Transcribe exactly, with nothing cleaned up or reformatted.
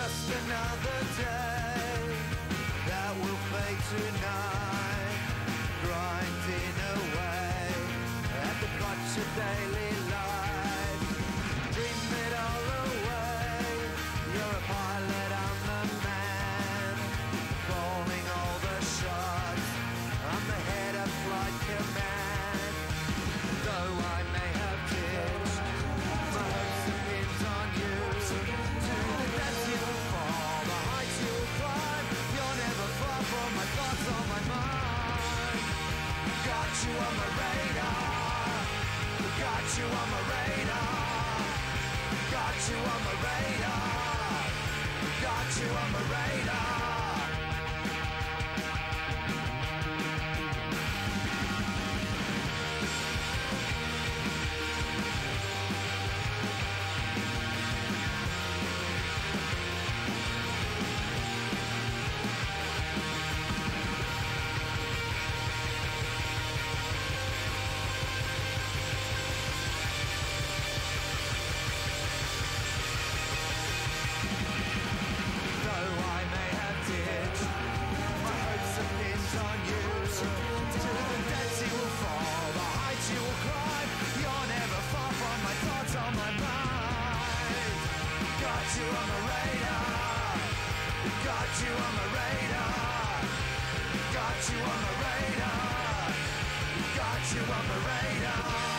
Just another day that will fade tonight, grinding away at the clutch of daily life. Dream it all away, you're a pilot, I'm the man, calling all the shots, I'm the head of flight command. Though I may have ditched my hopes and pins on you, to the depths you will fall, the heights you will climb, you're never far from my thoughts on my mind. Got you on my radar, got you on my radar, got you on my radar, got you on my radar. Got you on my radar, got you on my radar, got you on my radar, got you on my radar.